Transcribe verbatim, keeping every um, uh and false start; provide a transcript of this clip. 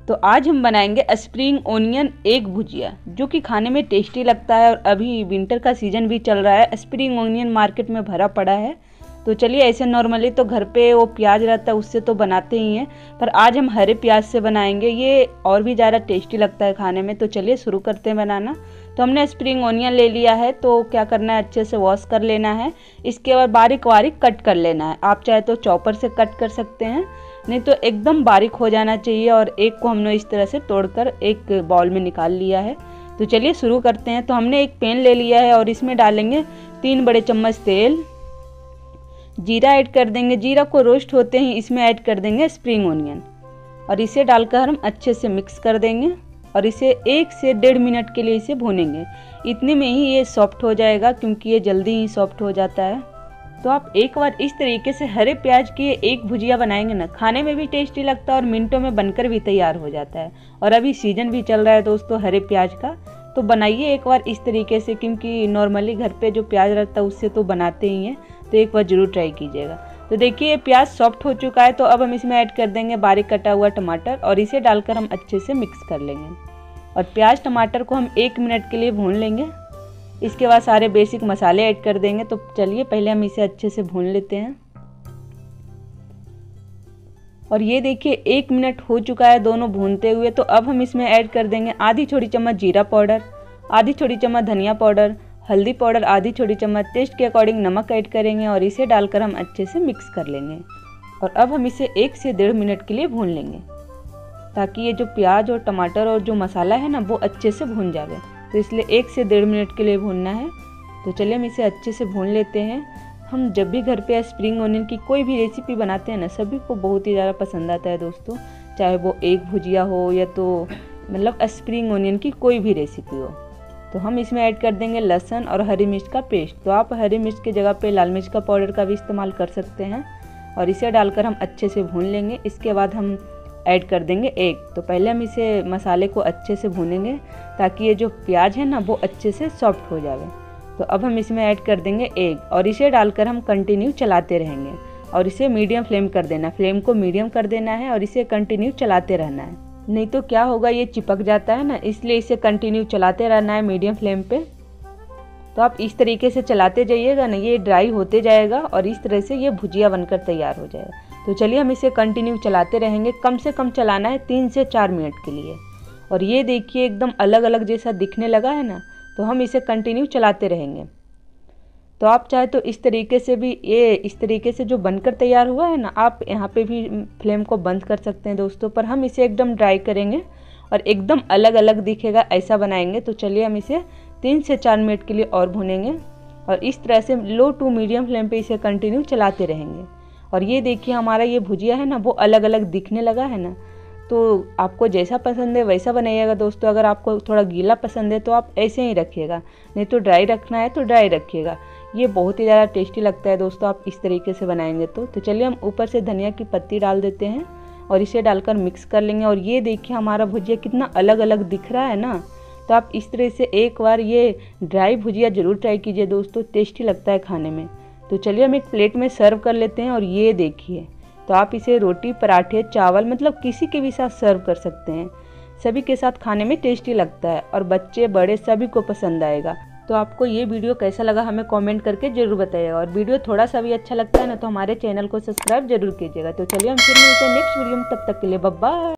तो आज हम बनाएंगे स्प्रिंग ओनियन एग भुजिया, जो कि खाने में टेस्टी लगता है। और अभी विंटर का सीज़न भी चल रहा है, स्प्रिंग ओनियन मार्केट में भरा पड़ा है। तो चलिए, ऐसे नॉर्मली तो घर पे वो प्याज रहता है उससे तो बनाते ही हैं, पर आज हम हरे प्याज से बनाएंगे। ये और भी ज़्यादा टेस्टी लगता है खाने में। तो चलिए शुरू करते हैं बनाना। तो हमने स्प्रिंग ओनियन ले लिया है, तो क्या करना है, अच्छे से वॉश कर लेना है। इसके बाद बारीक बारीक कट कर लेना है। आप चाहे तो चॉपर से कट कर सकते हैं, नहीं तो एकदम बारीक हो जाना चाहिए। और एक को हमने इस तरह से तोड़कर एक बाउल में निकाल लिया है। तो चलिए शुरू करते हैं। तो हमने एक पैन ले लिया है और इसमें डालेंगे तीन बड़े चम्मच तेल। जीरा ऐड कर देंगे। जीरा को रोस्ट होते ही इसमें ऐड कर देंगे स्प्रिंग ओनियन और इसे डालकर हम अच्छे से मिक्स कर देंगे और इसे एक से डेढ़ मिनट के लिए इसे भूनेंगे। इतने में ही ये सॉफ्ट हो जाएगा, क्योंकि ये जल्दी ही सॉफ्ट हो जाता है। तो आप एक बार इस तरीके से हरे प्याज की एक भुजिया बनाएंगे ना, खाने में भी टेस्टी लगता है और मिनटों में बनकर भी तैयार हो जाता है। और अभी सीजन भी चल रहा है दोस्तों हरे प्याज का, तो बनाइए एक बार इस तरीके से, क्योंकि नॉर्मली घर पे जो प्याज रहता है उससे तो बनाते ही हैं। तो एक बार ज़रूर ट्राई कीजिएगा। तो देखिए, ये प्याज सॉफ्ट हो चुका है। तो अब हम इसमें ऐड कर देंगे बारीक कटा हुआ टमाटर और इसे डालकर हम अच्छे से मिक्स कर लेंगे। और प्याज टमाटर को हम एक मिनट के लिए भून लेंगे। इसके बाद सारे बेसिक मसाले ऐड कर देंगे। तो चलिए पहले हम इसे अच्छे से भून लेते हैं। और ये देखिए, एक मिनट हो चुका है दोनों भूनते हुए। तो अब हम इसमें ऐड कर देंगे आधी छोटी चम्मच जीरा पाउडर, आधी छोटी चम्मच धनिया पाउडर, हल्दी पाउडर आधी छोटी चम्मच, टेस्ट के अकॉर्डिंग नमक ऐड करेंगे और इसे डालकर हम अच्छे से मिक्स कर लेंगे। और अब हम इसे एक से डेढ़ मिनट के लिए भून लेंगे, ताकि ये जो प्याज और टमाटर और जो मसाला है ना, वो अच्छे से भून जाए। तो इसलिए एक से डेढ़ मिनट के लिए भूनना है। तो चलिए हम इसे अच्छे से भून लेते हैं। हम जब भी घर पे स्प्रिंग ओनियन की कोई भी रेसिपी बनाते हैं ना, सभी को बहुत ही ज़्यादा पसंद आता है दोस्तों, चाहे वो एग भुजिया हो या तो मतलब स्प्रिंग ओनियन की कोई भी रेसिपी हो। तो हम इसमें ऐड कर देंगे लहसुन और हरी मिर्च का पेस्ट। तो आप हरी मिर्च की जगह पे लाल मिर्च का पाउडर का भी इस्तेमाल कर सकते हैं। और इसे डालकर हम अच्छे से भून लेंगे। इसके बाद हम ऐड कर देंगे एग। तो पहले हम इसे मसाले को अच्छे से भूनेंगे, ताकि ये जो प्याज है ना, वो अच्छे से सॉफ्ट हो जाए। तो अब हम इसमें ऐड कर देंगे एग और इसे डालकर हम कंटिन्यू चलाते रहेंगे। और इसे मीडियम फ्लेम कर देना, फ्लेम को मीडियम कर देना है और इसे कंटिन्यू चलाते रहना है। नहीं तो क्या होगा, ये चिपक जाता है ना, इसलिए इसे कंटिन्यू चलाते रहना है मीडियम फ्लेम पे। तो आप इस तरीके से चलाते जाइएगा ना, ये ड्राई होते जाएगा और इस तरह से ये भुजिया बनकर तैयार हो जाएगा। तो चलिए हम इसे कंटिन्यू चलाते रहेंगे। कम से कम चलाना है तीन से चार मिनट के लिए। और ये देखिए, एकदम अलग अलग जैसा दिखने लगा है ना, तो हम इसे कंटिन्यू चलाते रहेंगे। तो आप चाहे तो इस तरीके से भी, ये इस तरीके से जो बनकर तैयार हुआ है ना, आप यहाँ पे भी फ्लेम को बंद कर सकते हैं दोस्तों। पर हम इसे एकदम ड्राई करेंगे और एकदम अलग अलग दिखेगा, ऐसा बनाएंगे। तो चलिए हम इसे तीन से चार मिनट के लिए और भूनेंगे और इस तरह से लो टू मीडियम फ्लेम पे इसे कंटिन्यू चलाते रहेंगे। और ये देखिए, हमारा ये भुजिया है ना, वो अलग अलग दिखने लगा है ना। तो आपको जैसा पसंद है वैसा बनाइएगा दोस्तों। अगर आपको थोड़ा गीला पसंद है तो आप ऐसे ही रखिएगा, नहीं तो ड्राई रखना है तो ड्राई रखिएगा। ये बहुत ही ज़्यादा टेस्टी लगता है दोस्तों, आप इस तरीके से बनाएंगे तो। तो चलिए हम ऊपर से धनिया की पत्ती डाल देते हैं और इसे डालकर मिक्स कर लेंगे। और ये देखिए, हमारा भुजिया कितना अलग अलग दिख रहा है ना। तो आप इस तरह से एक बार ये ड्राई भुजिया ज़रूर ट्राई कीजिए दोस्तों, टेस्टी लगता है खाने में। तो चलिए हम एक प्लेट में सर्व कर लेते हैं। और ये देखिए, तो आप इसे रोटी, पराठे, चावल, मतलब किसी के भी साथ सर्व कर सकते हैं। सभी के साथ खाने में टेस्टी लगता है और बच्चे बड़े सभी को पसंद आएगा। तो आपको ये वीडियो कैसा लगा हमें कमेंट करके जरूर बताइएगा। और वीडियो थोड़ा सा भी अच्छा लगता है ना, तो हमारे चैनल को सब्सक्राइब जरूर कीजिएगा। तो चलिए हम फिर मिलते हैं नेक्स्ट वीडियो में, तब तक के लिए बाय बाय।